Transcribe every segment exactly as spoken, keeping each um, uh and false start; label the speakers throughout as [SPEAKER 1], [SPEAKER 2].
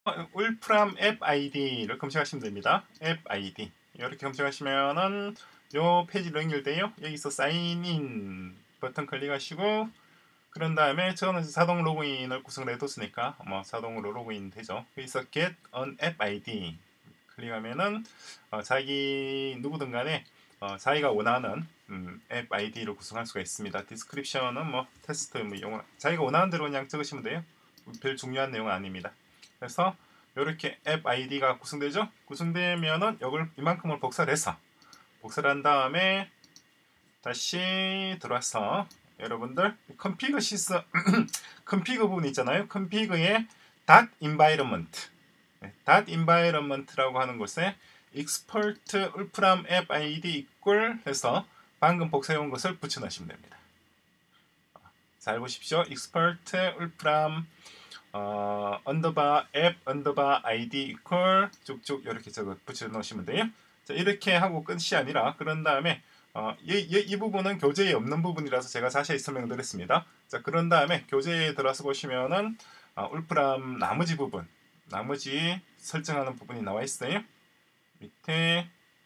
[SPEAKER 1] 울프람 앱 아이디를 검색하시면 됩니다. 앱 아이디 이렇게 검색하시면은 요 페이지로 연결돼요. 여기서 사인인 버튼 클릭하시고 그런 다음에 저는 자동 로그인을 구성을 해뒀으니까 뭐 자동으로 로그인 되죠. 여기서 get an app 아이디 클릭하면은 어, 자기 누구든 간에 어, 자기가 원하는 음, 앱 아이디를 구성할 수가 있습니다. 디스크립션은 뭐 테스트 뭐 용어 자기가 원하는 대로 그냥 적으시면 돼요. 별 중요한 내용은 아닙니다. 그래서 이렇게 앱 아이디가 구성되죠. 구성되면은 이걸 이만큼을 복사를 해서 복사를 한 다음에 다시 들어와서 여러분들 config 시스 config 부분 있잖아요. config의 dot environment dot environment라고 하는 곳에 export 울프람 앱 아이디 equal 해서 방금 복사해온 것을 붙여넣으시면 됩니다. 잘 보십시오. export 울프람 어, 언더바 앱 언더바 아이디 이퀄 쭉쭉 이렇게 적어 붙여 놓으시면 돼요. 자, 이렇게 하고 끝이 아니라 그런 다음에 어, 이, 이, 이 부분은 교재에 없는 부분이라서 제가 자세히 설명드렸습니다. 자, 그런 다음에 교재에 들어서 보시면은 어, 울프람 나머지 부분, 나머지 설정하는 부분이 나와 있어요. 밑에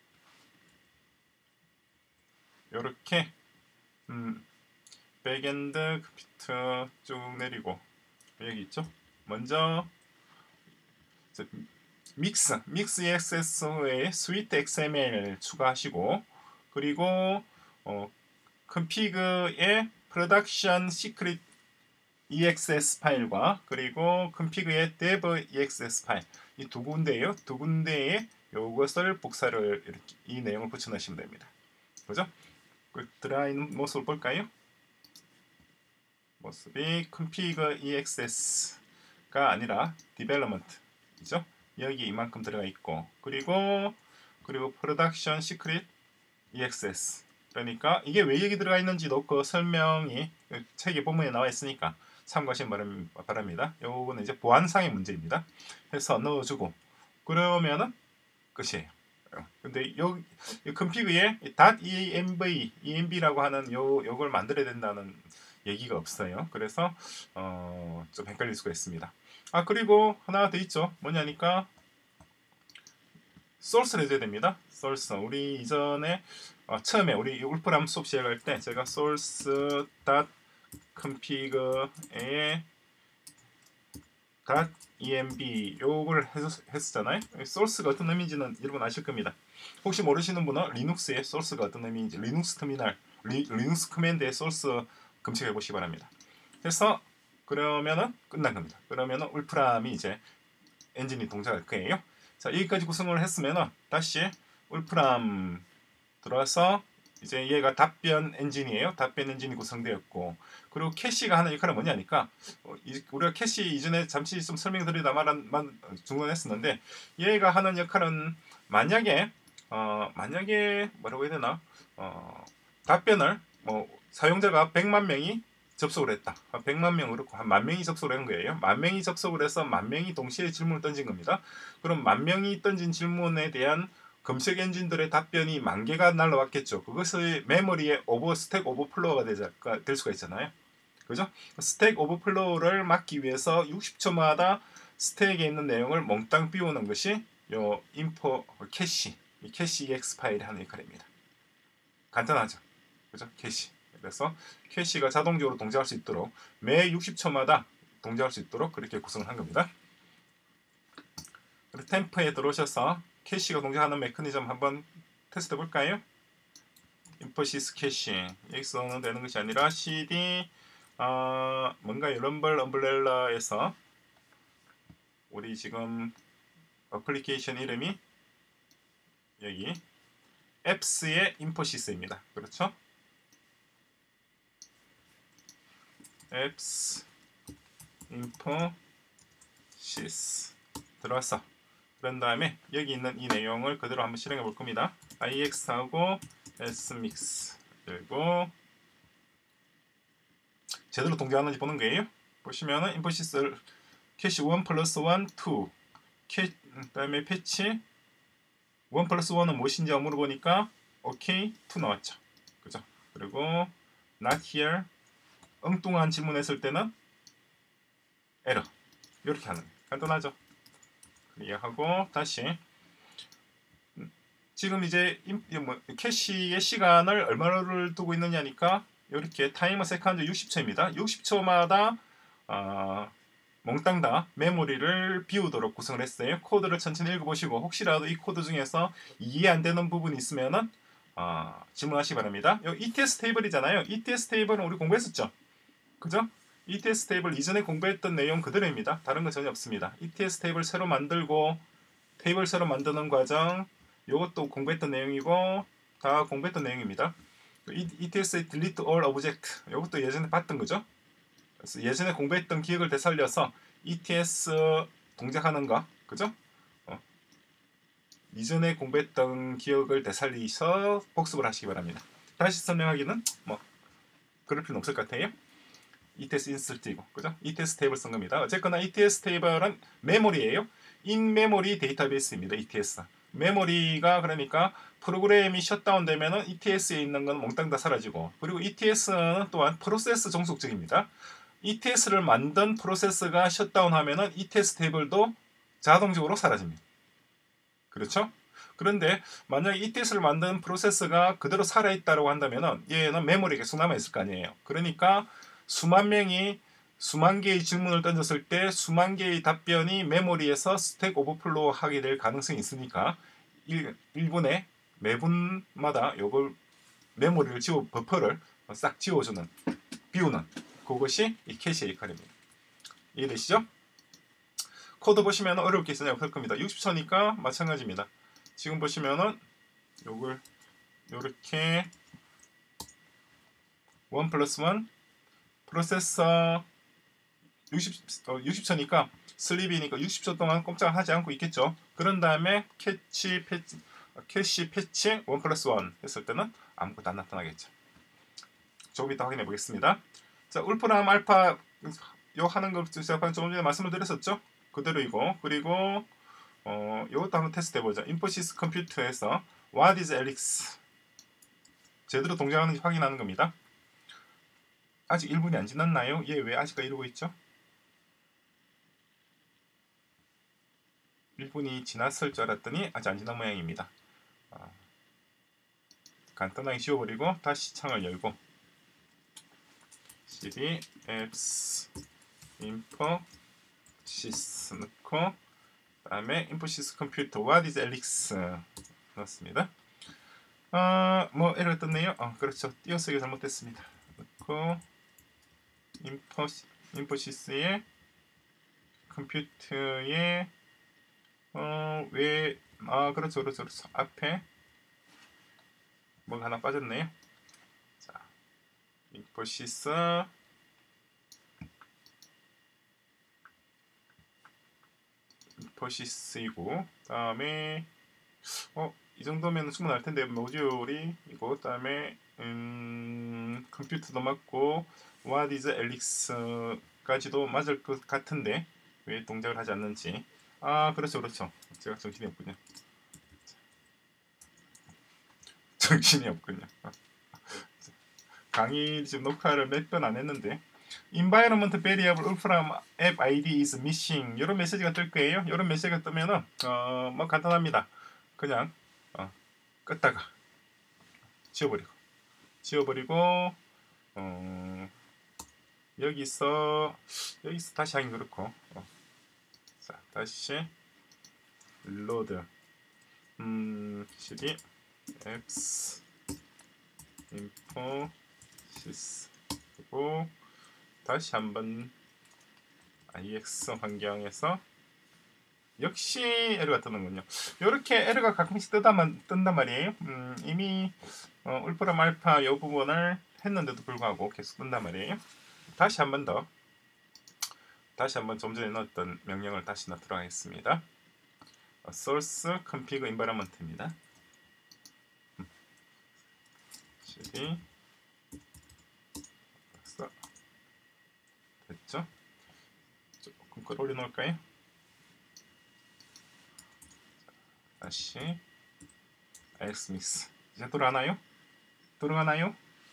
[SPEAKER 1] 이렇게 음, 백엔드 컴퓨터 쭉 내리고 여기 있죠. 먼저 믹스, 믹스 액세서에 스위트 엑스엠엘 추가하시고 그리고 어, config의 production secret exs 파일과 그리고 config의 dev exs 파일 이 두 군데예요. 두 군데에 이것을 복사를 이렇게 이 내용을 붙여넣으시면 됩니다. 그죠? 그 들어있는 모습을 볼까요? 모습이 config exs가 아니라 development이죠. 여기 이만큼 들어가 있고 그리고 그리고 production secret exs 그러니까 이게 왜 여기 들어가 있는지도 그 설명이 책의 본문에 나와 있으니까 참고하시면 바랍니다. 요거는 이제 보안상의 문제입니다. 해서 넣어주고 그러면은 끝이에요. 근데 요, 요 config에 .env, env라고 하는 요 요걸 만들어야 된다는 얘기가 없어요. 그래서 어, 좀 헷갈릴 수가 있습니다. 아 그리고 하나 더 있죠. 뭐냐니까 소스를 해줘야 됩니다. 소스. 우리 이전에 어, 처음에 우리 울프람 수업 시작할 때 제가 source config에 .env 요걸 했었잖아요. 소스가 어떤 의미인지는 여러분 아실 겁니다. 혹시 모르시는 분은 리눅스의 소스가 어떤 의미인지 리눅스 터미널, 리, 리눅스 커맨드의 소스 검색해 보시기 바랍니다. 그래서 그러면은 끝난 겁니다. 그러면은 울프람이 이제 엔진이 동작할 거예요. 자 여기까지 구성을 했으면은 다시 울프람 들어와서 이제 얘가 답변 엔진이에요. 답변 엔진이 구성되었고 그리고 캐시가 하는 역할은 뭐냐니까 어, 우리가 캐시 이전에 잠시 좀 설명드리다만 중단했었는데 얘가 하는 역할은 만약에 어, 만약에 뭐라고 해야 되나 어, 답변을 뭐 사용자가 백만 명이 접속을 했다. 백만 명으로 한 만 명이 접속을 한 거예요. 만 명이 접속을 해서 만 명이 동시에 질문을 던진 겁니다. 그럼 만 명이 던진 질문에 대한 검색 엔진들의 답변이 만 개가 날라왔겠죠. 그것의 메모리에 오버 스택 오버플로우가 되자, 될 수가 있잖아요. 그죠? 스택 오버플로우를 막기 위해서 육십 초마다 스택에 있는 내용을 몽땅 비우는 것이 요 인포 캐시, 이 캐시 이엑스 파일이 하는 역할입니다. 간단하죠. 그죠? 캐시. 그래서 캐시가 자동적으로 동작할 수 있도록 매 육십 초마다 동작할 수 있도록 그렇게 구성을 한 겁니다. 그리고 템프에 들어오셔서 캐시가 동작하는 메커니즘 한번 테스트 해볼까요? 인포시스 캐시 여기서는 되는 것이 아니라 cd 어, 뭔가요? 럼블 엄블렐라에서 우리 지금 어플리케이션 이름이 여기 앱스의 인포시스입니다. 그렇죠? 앱스 인포시스 들어왔어. 그런 다음에 여기 있는 이 내용을 그대로 한번 실행해 볼 겁니다. ix하고 smix 그리고 제대로 동작하는지 보는 거예요. 보시면은 인포시스 캐시 일 플러스 일, 이 캐, 그다음에 패치 일 플러스 일은 무엇인지 물어보니까 오케이, 이 나왔죠. 그죠? 그리고 not here 엉뚱한 질문했을 때는 에러 이렇게 하는 거예요. 간단하죠? 클리어하고 다시 지금 이제 뭐 캐시의 시간을 얼마를 두고 있느냐니까 이렇게 타이머 세컨드 육십 초입니다. 육십 초마다 어, 몽땅 다 메모리를 비우도록 구성을 했어요. 코드를 천천히 읽어보시고 혹시라도 이 코드 중에서 이해 안 되는 부분이 있으면은 어, 질문하시기 바랍니다. 여기 이티에스 테이블이잖아요. 이티에스 테이블은 우리 공부했었죠. 그죠? 이티에스 테이블 이전에 공부했던 내용 그대로입니다. 다른 건 전혀 없습니다. 이티에스 테이블 새로 만들고 테이블 새로 만드는 과정 이것도 공부했던 내용이고 다 공부했던 내용입니다. 이티에스의 delete all object 이것도 예전에 봤던 거죠. 그래서 예전에 공부했던 기억을 되살려서 이티에스 동작하는 거 그죠? 어. 이전에 공부했던 기억을 되살리셔 복습을 하시기 바랍니다. 다시 설명하기는 뭐 그럴 필요는 없을 것 같아요. 이티에스 인서트이고 그죠? 이티에스 테이블 쓴 겁니다. 어쨌거나 이티에스 테이블은 메모리예요. 인 메모리 데이터베이스입니다. 이티에스. 메모리가 그러니까 프로그램이 셧다운 되면은 이티에스에 있는 건 몽땅 다 사라지고 그리고 이티에스는 또한 프로세스 종속적입니다. 이티에스를 만든 프로세스가 셧다운 하면은 이티에스 테이블도 자동적으로 사라집니다. 그렇죠? 그런데 만약에 이티에스를 만든 프로세스가 그대로 살아있다고 한다면은 얘는 메모리에 계속 남아있을 거 아니에요. 그러니까 수만 명이 수만 개의 질문을 던졌을 때 수만 개의 답변이 메모리에서 스택 오버플로우 하게 될 가능성이 있으니까 일 분에 매분마다 요걸 메모리를 지워 버퍼를 싹 지워주는 비우는 그것이 이 캐시의 역할입니다. 이해되시죠? 코드 보시면 어려울 게 있으냐 없을 겁니다. 육십 초니까 마찬가지입니다. 지금 보시면은 요걸 요렇게 일 플러스 일 프로세서 육십, 어, 육십 초니까 슬립이니까 육십 초 동안 꼼짝하지 않고 있겠죠. 그런 다음에 캐치 패치 캐시 패치 일 플러스 일 했을 때는 아무것도 안 나타나겠죠. 조금 이따 확인해 보겠습니다. 자, 울프람 알파 요 하는 거 제가 조금 전에 말씀을 드렸었죠. 그대로이고 그리고 어, 이것도 한번 테스트 해보자. 인포시스 컴퓨터에서 What is Elix 제대로 동작하는지 확인하는 겁니다. 아직 일 분이 안 지났나요? 얘 왜 아직까지 이러고 있죠? 일 분이 지났을 줄 알았더니 아직 안 지난 모양입니다. 아, 간단하게 지워버리고 다시 창을 열고 cd apps info sys 넣고 그 다음에 인포시스 컴퓨터 what is elix 넣었습니다. 아, 뭐 에러 떴네요. 어, 그렇죠. 띄어쓰기 잘못됐습니다. 넣고 인포 인포시스의 컴퓨터의 어, 왜, 아, 그렇죠, 그렇죠, 그렇죠. 앞에 뭐가 하나 빠졌네요. 자, 인포시스 인포시스이고 다음에 어, 이 정도면 충분할 텐데 모듈이 이거 다음에 음, 컴퓨터도 맞고 what is elix까지도 맞을 것 같은데 왜 동작을 하지 않는지. 아, 그렇죠, 그렇죠. 제가 정신이 없군요. 정신이 없군요. 강의 지금 녹화를 몇 번 안 했는데 environment variable from app id is missing 이런 메시지가 뜰 거예요. 이런 메시지가 뜨면은 어, 뭐 간단합니다. 그냥 어, 껐다가 지워버리고 지워버리고 어, 여기서 여기서 다시 하긴 그렇고 어. 자, 다시 load 음, cd apps info sys 그리고 다시 한번 ix 환경에서 역시 에러가 뜨는군요. 이렇게 에러가 가끔씩 뜨다만, 뜬단 말이에요. 음, 이미 어, 울프람 알파 이 부분을 했는데도 불구하고 계속 뜬단 말이에요. 다시 한번 더 다시 한번 좀 전에 넣었던 명령을 다시 넣도록 하겠습니다. 어, source config environment입니다. 음. cd 됐죠? 조금 끌어올려 놓을까요? 다시 xmix 이제 돌아가나요? 돌아가나요?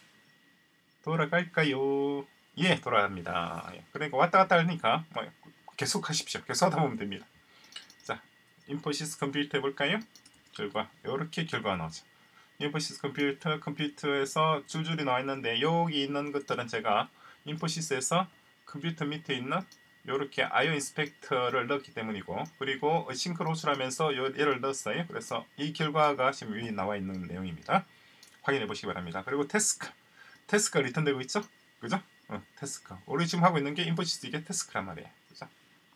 [SPEAKER 1] 돌아갈까요? 예, 돌아갑니다. 그러니까 왔다 갔다 하니까 뭐 계속 하십시오. 계속 하다 보면 됩니다. 자, 인포시스 컴퓨터 해볼까요? 결과 이렇게 결과가 나오죠. 인포시스 컴퓨터 컴퓨터에서 줄줄이 나와 있는데 여기 있는 것들은 제가 인포시스에서 컴퓨터 밑에 있는 이렇게 아이오 인스펙터를 넣었기 때문이고, 그리고 싱크로 호출하면서 얘를 넣었어요. 그래서 이 결과가 지금 위에 나와 있는 내용입니다. 확인해 보시기 바랍니다. 그리고 태스크 태스크가 리턴되고 있죠? 그죠? 어, 태스크 우리 지금 하고 있는 게 인포시스 이게 태스크란 말이에요. 그죠?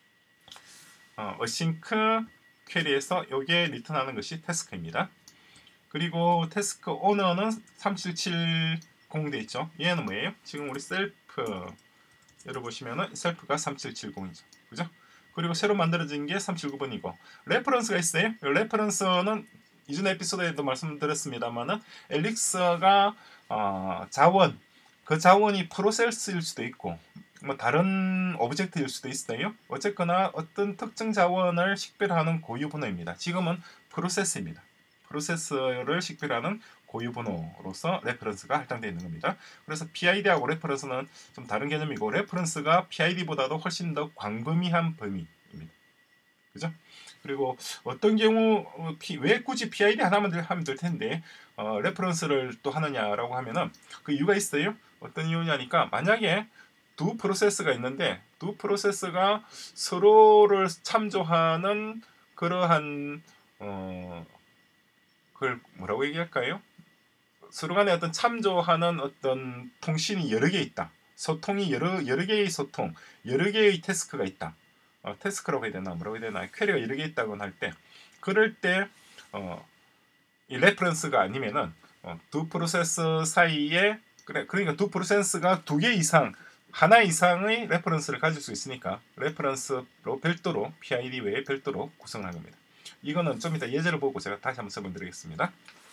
[SPEAKER 1] 어, 어싱크 퀘리에서 이게 리턴하는 것이 태스크입니다. 그리고 태스크 오너는 삼칠칠공 돼 있죠. 얘는 뭐예요? 지금 우리 셀프 여러분 보시면은 셀프가 삼칠칠공이죠. 그죠? 그리고 새로 만들어진 게 삼칠구 번이고 레퍼런스가 있어요. 레퍼런스는 이전 에피소드에도 말씀드렸습니다만은 엘릭서가 어, 자원 그 자원이 프로세스일 수도 있고 뭐 다른 오브젝트일 수도 있어요. 어쨌거나 어떤 특정 자원을 식별하는 고유 번호입니다. 지금은 프로세스입니다. 프로세스를 식별하는 고유 번호로서 레퍼런스가 할당되어 있는 겁니다. 그래서 피아이디하고 레퍼런스는 좀 다른 개념이고, 레퍼런스가 피아이디보다도 훨씬 더 광범위한 범위입니다. 그죠? 그리고 어떤 경우 왜 굳이 피아이디 하나만 하면 될 텐데 어, 레퍼런스를 또 하느냐라고 하면은 그 이유가 있어요. 어떤 이유냐니까, 만약에 두 프로세스가 있는데 두 프로세스가 서로를 참조하는 그러한 어, 그걸 뭐라고 얘기할까요? 서로 간에 어떤 참조하는 어떤 통신이 여러 개 있다. 소통이 여러 여러 개의 소통, 여러 개의 태스크가 있다. 어, 태스크라고 해야 되나 뭐라고 해야 되나 퀘리가 여러 개 있다고 할 때, 그럴 때 어, 이 레퍼런스가 아니면은 어, 두 프로세스 사이에 그래 그러니까 두 프로세스가 두 개 이상 하나 이상의 레퍼런스를 가질 수 있으니까 레퍼런스로 별도로 피아이디 외에 별도로 구성한 겁니다. 이거는 좀 이따 예제를 보고 제가 다시 한번 설명드리겠습니다.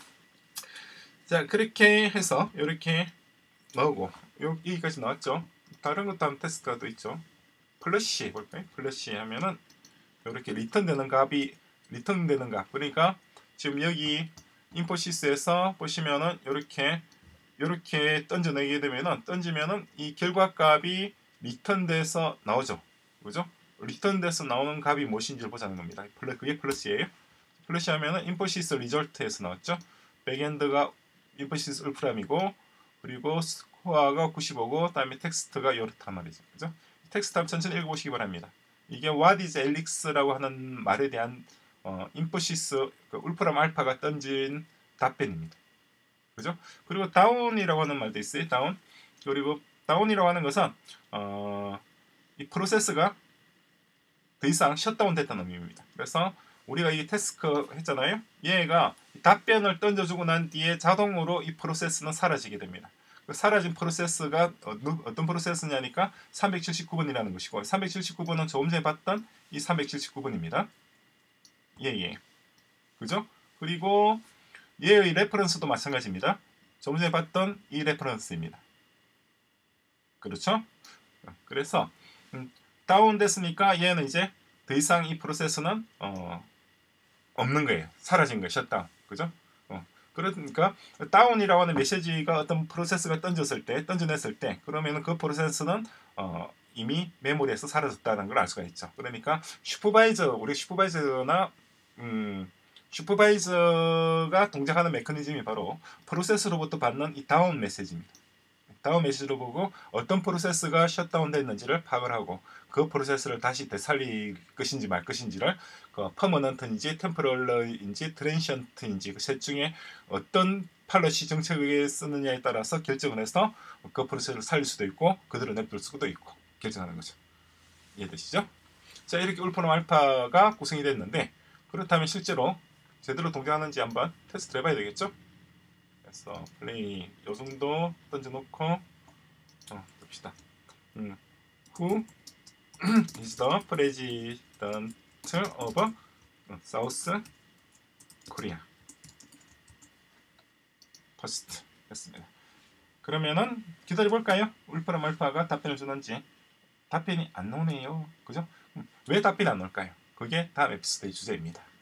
[SPEAKER 1] 자, 그렇게 해서 이렇게 나오고 여기까지 나왔죠. 다른 것도 한 테스트가 또 있죠. 플러시 볼까요? 플러시 하면은 이렇게 리턴되는 값이 리턴되는 값. 그러니까 지금 여기 인포시스에서 보시면은 이렇게 이렇게 던져내게 되면은 던지면은 이 결과 값이 리턴돼서 나오죠. 그죠? 리턴돼서 나오는 값이 무엇인지를 보자는 겁니다. 그게 플러시예요. 플러시 하면은 인포시스 리절트에서 나왔죠. 백엔드가 인포시스 울프람이고, 그리고 스코어가 구십오고, 그다음에 텍스트가 이렇단 말이죠. 그죠? 텍스트 한번 천천히 읽어보시기 바랍니다. 이게 What is Elix라고 하는 말에 대한 어, 인포시스 그 울프람 알파가 던진 답변입니다. 그죠? 그리고 다운이라고 하는 말도 있어요. 다운. 그리고 다운이라고 하는 것은 어, 이 프로세스가 더 이상 셧다운 됐다는 의미입니다. 그래서 우리가 이 태스크 했잖아요. 얘가 답변을 던져주고 난 뒤에 자동으로 이 프로세스는 사라지게 됩니다. 그 사라진 프로세스가 어떤 프로세스냐니까 삼백칠십구 번이라는 것이고, 삼백칠십구 번은 조금 전에 봤던 이 삼백칠십구 번입니다. 예예. 그죠? 그리고 얘의 레퍼런스도 마찬가지입니다. 조금 전에 봤던 이 레퍼런스입니다. 그렇죠? 그래서 음, 다운됐으니까 얘는 이제 더 이상 이 프로세스는 어, 없는 거예요. 사라진 거예요. 셧다운. 그죠? 어. 그러니까 다운이라고 하는 메시지가 어떤 프로세스가 던졌을 때, 던져냈을 때, 그러면 그 프로세스는 어, 이미 메모리에서 사라졌다는 걸 알 수가 있죠. 그러니까 슈퍼바이저, 우리 슈퍼바이저나 음, 슈퍼바이저가 동작하는 메커니즘이 바로 프로세스로부터 받는 이 다운 메시지입니다. 다운 메시지로 보고 어떤 프로세스가 셧다운 됐는지를 파악을 하고 그 프로세스를 다시 되살릴 것인지 말 것인지를 그 퍼머넌트인지 템포럴인지 트랜시언트인지 그 셋 중에 어떤 팔러시 정책을 쓰느냐에 따라서 결정을 해서 그 프로세스를 살릴 수도 있고 그대로 냅둘 수도 있고 결정하는 거죠. 이해되시죠? 자, 이렇게 울프람 알파가 구성이 됐는데, 그렇다면 실제로 제대로 동작하는지 한번 테스트를 해봐야 되겠죠? 그래서 플레이 요 정도 던져놓고 어, 봅시다. 음, Who is the president of South Korea? First 했습니다. 그러면은 기다려볼까요? 울프람 알파가 답변을 주는지. 답변이 안 나오네요. 그죠? 왜 답변이 안 나올까요? 그게 다음 에피소드의 주제입니다.